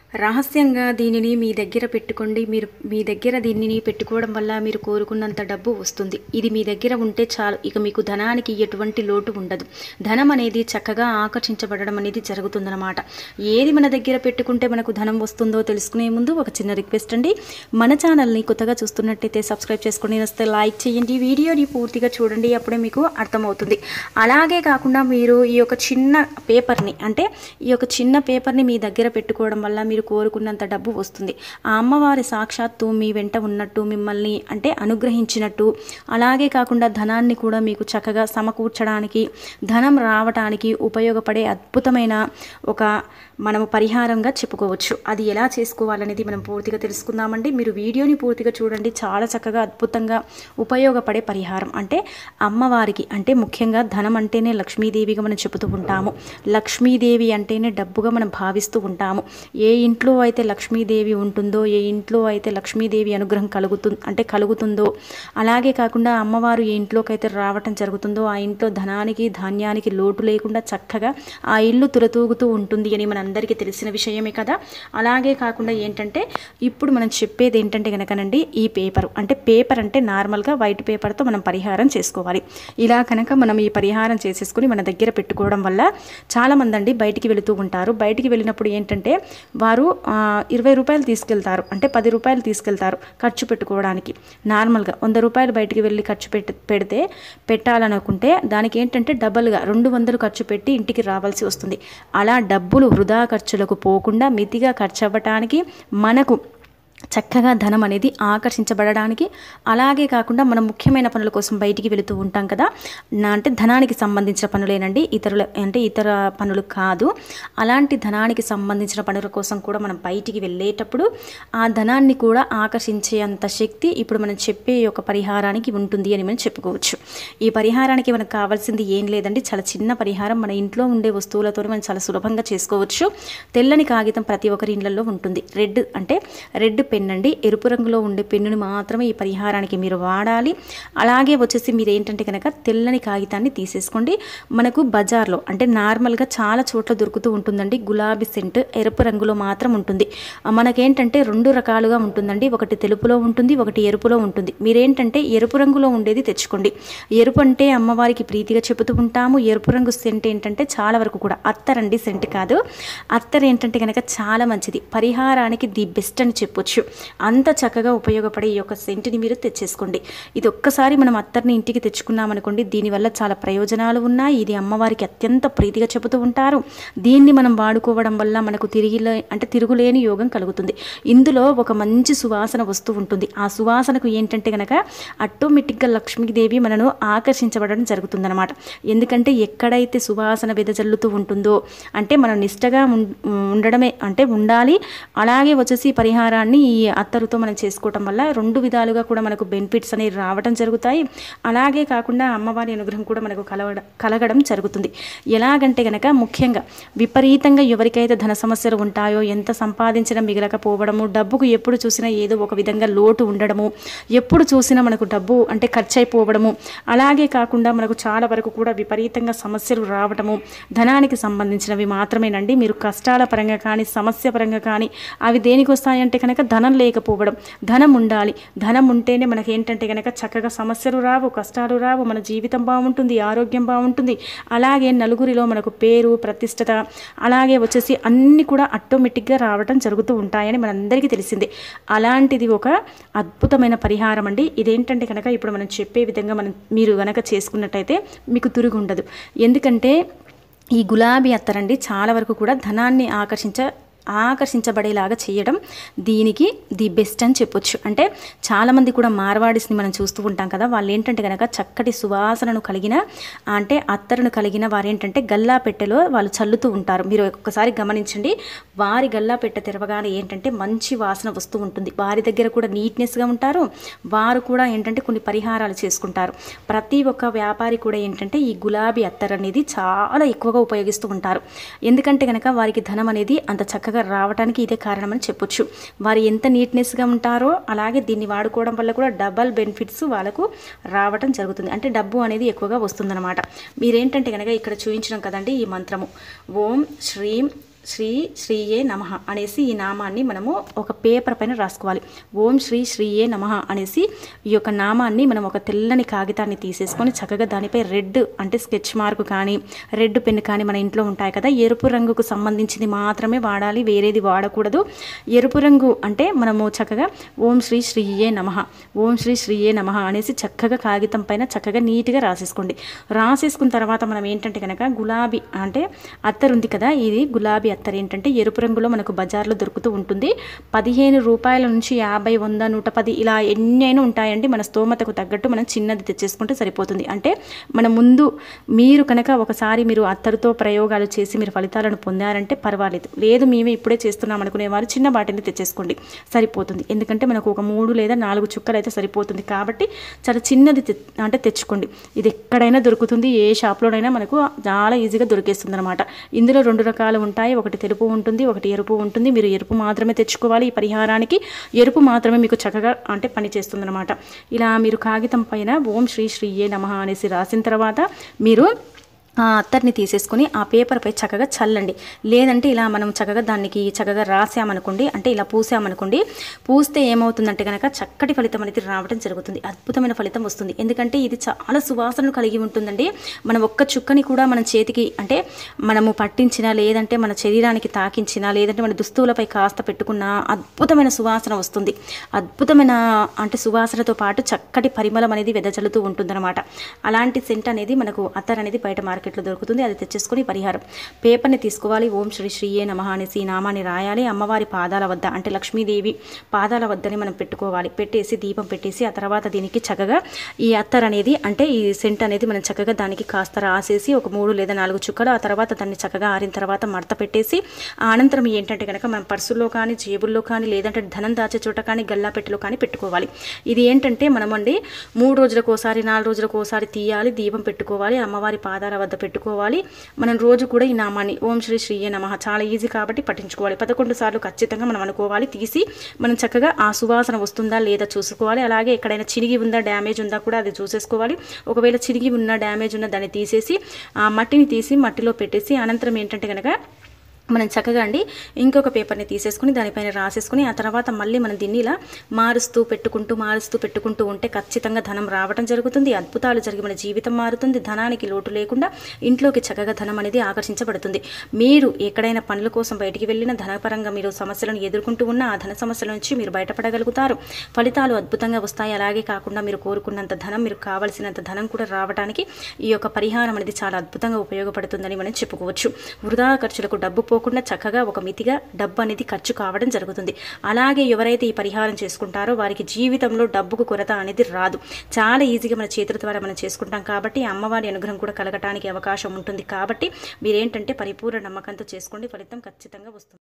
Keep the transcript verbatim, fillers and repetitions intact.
రహస్యంగా దీనిని మీ దగ్గర పెట్టుకోండి. మీరు మీ దగ్గర దీనిని పెట్టుకోవడం వల్ల మీరు కోరుకున్నంత డబ్బు వస్తుంది. ఇది మీ దగ్గర ఉంటే చాలు, ఇక మీకు ధనానికి ఎటువంటి లోటు ఉండదు. ధనం అనేది చక్కగా ఆకర్షించబడడం అనేది జరుగుతుందన్నమాట. ఏది మన దగ్గర పెట్టుకుంటే మనకు ధనం వస్తుందో తెలుసుకునే ముందు ఒక చిన్న రిక్వెస్ట్ అండి. మన ఛానల్ని కొత్తగా చూస్తున్నట్టయితే సబ్స్క్రైబ్ చేసుకొని వస్తే లైక్ చేయండి, వీడియోని పూర్తిగా చూడండి, అప్పుడే మీకు అర్థమవుతుంది. అలాగే కాకుండా మీరు ఈ యొక్క చిన్న పేపర్ని అంటే ఈ యొక్క చిన్న పేపర్ని మీ దగ్గర పెట్టుకోవడం వల్ల మీరు కోరుకున్నంత డబ్బు వస్తుంది. ఆ అమ్మవారి సాక్షాత్తు మీ వెంట ఉన్నట్టు, మిమ్మల్ని అంటే అనుగ్రహించినట్టు, అలాగే కాకుండా ధనాన్ని కూడా మీకు చక్కగా సమకూర్చడానికి, ధనం రావడానికి ఉపయోగపడే అద్భుతమైన ఒక మనము పరిహారంగా చెప్పుకోవచ్చు. అది ఎలా చేసుకోవాలనేది మనం పూర్తిగా తెలుసుకుందామండి. మీరు వీడియోని పూర్తిగా చూడండి, చాలా చక్కగా అద్భుతంగా ఉపయోగపడే పరిహారం. అంటే అమ్మవారికి అంటే ముఖ్యంగా ధనం అంటేనే లక్ష్మీదేవిగా మనం చెబుతూ ఉంటాము. లక్ష్మీదేవి అంటేనే డబ్బుగా మనం భావిస్తూ ఉంటాము. ఏ ఇంట్లో అయితే లక్ష్మీదేవి ఉంటుందో, ఏ ఇంట్లో అయితే లక్ష్మీదేవి అనుగ్రహం కలుగుతుంది అంటే కలుగుతుందో, అలాగే కాకుండా అమ్మవారు ఏ ఇంట్లోకి అయితే రావటం జరుగుతుందో ఆ ఇంట్లో ధనానికి ధాన్యానికి లోటు లేకుండా చక్కగా ఆ ఇల్లు తులతూగుతూ ఉంటుంది అని మన అందరికీ తెలిసిన విషయమే కదా. అలాగే కాకుండా ఏంటంటే ఇప్పుడు మనం చెప్పేది ఏంటంటే కనుకనండి, ఈ పేపర్ అంటే పేపర్ అంటే నార్మల్గా వైట్ పేపర్తో మనం పరిహారం చేసుకోవాలి. ఇలా కనుక మనం ఈ పరిహారం చేసేసుకుని మన దగ్గర పెట్టుకోవడం వల్ల చాలామంది అండి బయటికి వెళుతూ ఉంటారు. బయటికి వెళ్ళినప్పుడు ఏంటంటే వారు ఇరవై రూపాయలు తీసుకెళ్తారు, అంటే పది రూపాయలు తీసుకెళ్తారు ఖర్చు పెట్టుకోవడానికి. నార్మల్గా వంద రూపాయలు బయటికి వెళ్ళి ఖర్చు పెట్టి పెడితే పెట్టాలనుకుంటే దానికి ఏంటంటే డబల్గా రెండు వందలు ఖర్చు పెట్టి ఇంటికి రావాల్సి వస్తుంది. అలా డబ్బులు వృధా ఖర్చులకు పోకుండా మితిగా ఖర్చు అవ్వటానికి, మనకు చక్కగా ధనం అనేది ఆకర్షించబడడానికి, అలాగే కాకుండా మనం ముఖ్యమైన పనుల కోసం బయటికి వెళుతూ ఉంటాం కదా, నా అంటే ధనానికి సంబంధించిన పనులేనండి, ఇతరుల అంటే ఇతర పనులు కాదు. అలాంటి ధనానికి సంబంధించిన పనుల కోసం కూడా మనం బయటికి వెళ్ళేటప్పుడు ఆ ధనాన్ని కూడా ఆకర్షించేంత శక్తి ఇప్పుడు మనం చెప్పే ఒక పరిహారానికి ఉంటుంది అని మనం చెప్పుకోవచ్చు. ఈ పరిహారానికి మనకు కావాల్సింది ఏం లేదండి, చాలా చిన్న పరిహారం. మన ఇంట్లో ఉండే వస్తువులతో మనం చాలా సులభంగా చేసుకోవచ్చు. తెల్లని కాగితం ప్రతి ఒక్కరి ఇళ్లలో ఉంటుంది. రెడ్ అంటే రెడ్ పెన్ అండి, ఎరుపు రంగులో ఉండే పెన్నుని మాత్రమే ఈ పరిహారానికి మీరు వాడాలి. అలాగే వచ్చేసి మీరు ఏంటంటే కనుక తెల్లని కాగితాన్ని తీసేసుకోండి. మనకు బజార్లో అంటే నార్మల్గా చాలా చోట్ల దొరుకుతూ ఉంటుందండి గులాబీ సెంట్, ఎరుపు రంగులో మాత్రం ఉంటుంది. మనకేంటంటే రెండు రకాలుగా ఉంటుందండి, ఒకటి తెలుపులో ఉంటుంది, ఒకటి ఎరుపులో ఉంటుంది. మీరేంటంటే ఎరుపు రంగులో ఉండేది తెచ్చుకోండి. ఎరుపు అంటే అమ్మవారికి ప్రీతిగా చెబుతూ ఉంటాము. ఎరుపు రంగు సెంట్ ఏంటంటే చాలా వరకు కూడా అత్తరండి, సెంట్ కాదు. అత్తర్ ఏంటంటే కనుక చాలా మంచిది, పరిహారానికి ది బెస్ట్ అని చెప్పొచ్చు. అంత చక్కగా ఉపయోగపడే ఈ యొక్క సెంట్ని మీరు తెచ్చేసుకోండి. ఇది ఒక్కసారి మనం అత్తర్ని ఇంటికి తెచ్చుకున్నామనుకోండి, దీనివల్ల చాలా ప్రయోజనాలు ఉన్నాయి. ఇది అమ్మవారికి అత్యంత ప్రీతిగా చెబుతూ ఉంటారు. దీన్ని మనం వాడుకోవడం వల్ల మనకు తిరిగి అంటే తిరుగులేని యోగం కలుగుతుంది. ఇందులో ఒక మంచి సువాసన వస్తూ ఉంటుంది. ఆ సువాసనకు ఏంటంటే కనుక ఆటోమేటిక్గా లక్ష్మీదేవి మనను ఆకర్షించబడడం జరుగుతుందన్నమాట. ఎందుకంటే ఎక్కడైతే సువాసన వెదజల్లుతూ ఉంటుందో అంటే మనం నిష్టగా ఉండడమే అంటే ఉండాలి. అలాగే వచ్చేసి పరిహారాన్ని ఈ అత్తరుతో మనం చేసుకోవటం వల్ల రెండు విధాలుగా కూడా మనకు బెనిఫిట్స్ అనేవి రావడం జరుగుతాయి. అలాగే కాకుండా అమ్మవారి అనుగ్రహం కూడా మనకు కలగడం కలగడం జరుగుతుంది. ఎలాగంటే కనుక ముఖ్యంగా విపరీతంగా ఎవరికైతే ధన సమస్యలు ఉంటాయో, ఎంత సంపాదించినా మిగలకపోవడము, డబ్బుకు ఎప్పుడు చూసినా ఏదో ఒక విధంగా లోటు ఉండడము, ఎప్పుడు చూసినా మనకు డబ్బు అంటే ఖర్చు అయిపోవడము, అలాగే కాకుండా మనకు చాలా వరకు కూడా విపరీతంగా సమస్యలు రావడము, ధనానికి సంబంధించినవి మాత్రమేనండి. మీరు కష్టాల పరంగా కానీ సమస్య పరంగా కానీ అవి దేనికి వస్తాయంటే కనుక ధనం లేకపోవడం. ధనం ఉండాలి, ధనం ఉంటేనే మనకి ఏంటంటే కనుక చక్కగా సమస్యలు రావు, కష్టాలు రావు, మన జీవితం బాగుంటుంది, ఆరోగ్యం బాగుంటుంది. అలాగే నలుగురిలో మనకు పేరు ప్రతిష్టత అలాగే వచ్చేసి అన్నీ కూడా ఆటోమేటిక్గా రావడం జరుగుతూ ఉంటాయని మనందరికీ తెలిసిందే. అలాంటిది ఒక అద్భుతమైన పరిహారం అండి. ఇదేంటంటే కనుక ఇప్పుడు మనం చెప్పే విధంగా మనం మీరు కనుక చేసుకున్నట్టయితే మీకు తిరుగు ఉండదు. ఎందుకంటే ఈ గులాబీ అత్తరండి చాలా వరకు కూడా ధనాన్ని ఆకర్షించ ఆకర్షించబడేలాగా చేయడం దీనికి ది బెస్ట్ అని చెప్పొచ్చు. అంటే చాలామంది కూడా మార్వాడిస్ని మనం చూస్తూ ఉంటాం కదా, వాళ్ళు ఏంటంటే కనుక చక్కటి సువాసనను కలిగిన అంటే అత్తరును కలిగిన వారు ఏంటంటే గల్లా పెట్టెలో వాళ్ళు చల్లుతూ ఉంటారు. మీరు ఒక్కసారి గమనించండి, వారి గల్లా పెట్టె తెరవగానే ఏంటంటే మంచి వాసన వస్తూ ఉంటుంది. వారి దగ్గర కూడా నీట్నెస్గా ఉంటారు. వారు కూడా ఏంటంటే కొన్ని పరిహారాలు చేసుకుంటారు. ప్రతి ఒక్క వ్యాపారి కూడా ఏంటంటే ఈ గులాబీ అత్తర్ అనేది చాలా ఎక్కువగా ఉపయోగిస్తూ ఉంటారు. ఎందుకంటే కనుక వారికి ధనం అనేది అంత చక్కగా రావడానికి ఇదే కారణమని చెప్పొచ్చు. వారు ఎంత నీట్నెస్గా ఉంటారో అలాగే దీన్ని వాడుకోవడం వల్ల కూడా డబల్ బెనిఫిట్స్ వాళ్ళకు రావడం జరుగుతుంది. అంటే డబ్బు అనేది ఎక్కువగా వస్తుందన్నమాట. మీరేంటంటే కనుక ఇక్కడ చూపించడం కదండి ఈ మంత్రము, ఓం శ్రీం శ్రీ శ్రీయే నమః అనేసి ఈ నామాన్ని మనము ఒక పేపర్ పైన రాసుకోవాలి. ఓం శ్రీ శ్రీయే నమః అనేసి ఈ యొక్క నామాన్ని మనం ఒక తెల్లని కాగితాన్ని తీసేసుకొని చక్కగా దానిపై రెడ్ అంటే స్కెచ్ మార్క్ కానీ రెడ్ పెన్ కానీ మన ఇంట్లో ఉంటాయి కదా, ఎరుపు రంగుకు సంబంధించింది మాత్రమే వాడాలి, వేరేది వాడకూడదు. ఎరుపు రంగు అంటే మనము చక్కగా ఓం శ్రీ శ్రీయే నమః ఓం శ్రీ శ్రీయే నమః అనేసి చక్కగా కాగితం పైన చక్కగా నీట్గా రాసేసుకోండి. రాసేసుకున్న తర్వాత మనం ఏంటంటే కనుక గులాబీ అంటే అత్తరు ఉంది కదా, ఇది గులాబీ అత్తరు ఏంటంటే ఎరుపు రంగులో మనకు బజార్లో దొరుకుతూ ఉంటుంది. పదిహేను రూపాయల నుంచి యాభై వంద నూట పది ఇలా ఎన్నైనా ఉంటాయండి. మన స్తోమతకు తగ్గట్టు మనం చిన్నది తెచ్చేసుకుంటే సరిపోతుంది. అంటే మన ముందు మీరు కనుక ఒకసారి మీరు అత్తరుతో ప్రయోగాలు చేసి మీరు ఫలితాలను పొందారంటే పర్వాలేదు, లేదు మేమే ఇప్పుడే చేస్తున్నాం అనుకునే వారు చిన్న బాటిల్ని తెచ్చేసుకోండి సరిపోతుంది. ఎందుకంటే మనకు ఒక మూడు లేదా నాలుగు చుక్కలు అయితే సరిపోతుంది కాబట్టి చాలా చిన్నది అంటే తెచ్చుకోండి. ఇది ఎక్కడైనా దొరుకుతుంది, ఏ షాప్లోనైనా మనకు చాలా ఈజీగా దొరికేస్తుంది అనమాట. ఇందులో రెండు రకాలు ఉంటాయి, ఒకటి తెలుపు ఉంటుంది, ఒకటి ఎరుపు ఉంటుంది. మీరు ఎరుపు మాత్రమే తెచ్చుకోవాలి. ఈ పరిహారానికి ఎరుపు మాత్రమే మీకు చక్కగా అంటే పని చేస్తుంది అనమాట. ఇలా మీరు కాగితం పైన ఓం శ్రీ శ్రీయే నమః అనేసి రాసిన తర్వాత మీరు ఆ అత్తర్ని తీసేసుకొని ఆ పేపర్పై చక్కగా చల్లండి. లేదంటే ఇలా మనం చక్కగా దానికి చక్కగా రాసామనుకోండి, అంటే ఇలా పూసామనుకోండి, పూస్తే ఏమవుతుందంటే కనుక చక్కటి ఫలితం అనేది రావడం జరుగుతుంది, అద్భుతమైన ఫలితం వస్తుంది. ఎందుకంటే ఇది చాలా సువాసనను కలిగి ఉంటుందండి. మనం ఒక్క చుక్కని కూడా మన చేతికి అంటే మనము పట్టించినా, లేదంటే మన శరీరానికి తాకించినా, లేదంటే మన దుస్తువులపై కాస్త పెట్టుకున్న అద్భుతమైన సువాసన వస్తుంది. అద్భుతమైన అంటే సువాసనతో పాటు చక్కటి పరిమళం అనేది వెదజల్లుతూ ఉంటుందన్నమాట. అలాంటి సెంట్ అనేది మనకు అత్తర్ అనేది బయట మార్కెట్ మార్కెట్లో దొరుకుతుంది. అది తెచ్చేసుకొని పరిహారం పేపర్ని తీసుకోవాలి. ఓం శ్రీ శ్రీయే నమః అనేసి ఈ నామాన్ని రాయాలి. అమ్మవారి పాదాల వద్ద అంటే లక్ష్మీదేవి పాదాల వద్దని మనం పెట్టుకోవాలి. పెట్టేసి దీపం పెట్టేసి ఆ తర్వాత దీనికి చక్కగా ఈ అత్తర్ అనేది అంటే ఈ సెంట్ అనేది మనం చక్కగా దానికి కాస్త రాసేసి ఒక మూడు లేదా నాలుగు చుక్కలు ఆ తర్వాత దాన్ని చక్కగా ఆరిన తర్వాత మడత పెట్టేసి ఆ అనంతరం ఏంటంటే కనుక మనం పర్సుల్లో కానీ జేబుల్లో కానీ లేదంటే ధనం దాచే చోట కానీ గల్లాపెట్టెలో కానీ పెట్టుకోవాలి. ఇది ఏంటంటే మనం అండి మూడు రోజులకు ఒకసారి నాలుగు రోజులకు ఒకసారి తీయాలి, దీపం పెట్టుకోవాలి, అమ్మవారి పాదాల వద్ద పెట్టుకోవాలి. మనం రోజు కూడా ఈ నామాన్ని ఓం శ్రీ శ్రీయే నమః చాలా ఈజీ కాబట్టి పఠించుకోవాలి. పదకొండు సార్లు ఖచ్చితంగా మనం అనుకోవాలి. తీసి మనం చక్కగా ఆ సువాసన వస్తుందా లేదా చూసుకోవాలి. అలాగే ఎక్కడైనా చిరిగి ఉందా డ్యామేజ్ ఉందా కూడా అది చూసేసుకోవాలి. ఒకవేళ చిరిగి ఉన్న డ్యామేజ్ ఉన్న దాన్ని తీసేసి ఆ మట్టిని తీసి మట్టిలో పెట్టేసి అనంతరం ఏంటంటే కనుక మనం చక్కగా అండి ఇంకొక పేపర్ని తీసేసుకుని దానిపైన రాసేసుకుని ఆ తర్వాత మళ్ళీ మనం దీన్ని ఇలా మారుస్తూ పెట్టుకుంటూ మారుస్తూ పెట్టుకుంటూ ఉంటే ఖచ్చితంగా ధనం రావడం జరుగుతుంది. అద్భుతాలు జరిగి మన జీవితం మారుతుంది. ధనానికి లోటు లేకుండా ఇంట్లోకి చక్కగా ధనం అనేది ఆకర్షించబడుతుంది. మీరు ఎక్కడైనా పనుల కోసం బయటికి వెళ్ళిన ధనపరంగా మీరు సమస్యలను ఎదుర్కొంటూ ఉన్న ఆ ధన సమస్యల నుంచి మీరు బయటపడగలుగుతారు. ఫలితాలు అద్భుతంగా వస్తాయి. అలాగే కాకుండా మీరు కోరుకున్నంత ధనం, మీరు కావాల్సినంత ధనం కూడా రావడానికి ఈ యొక్క పరిహారం అనేది చాలా అద్భుతంగా ఉపయోగపడుతుందని మనం చెప్పుకోవచ్చు. వృధా ఖర్చులకు డబ్బు పోకుండా చక్కగా ఒక మితిగా డబ్బు అనేది ఖర్చు కావడం జరుగుతుంది. అలాగే ఎవరైతే ఈ పరిహారం చేసుకుంటారో వారికి జీవితంలో డబ్బుకు కొరత అనేది రాదు. చాలా ఈజీగా మన చేతుల ద్వారా మనం చేసుకుంటాం కాబట్టి అమ్మవారి అనుగ్రహం కూడా కలగటానికి అవకాశం ఉంటుంది. కాబట్టి మీరేంటంటే పరిపూర్ణ నమ్మకంతో చేసుకోండి, ఫలితం ఖచ్చితంగా వస్తుంది.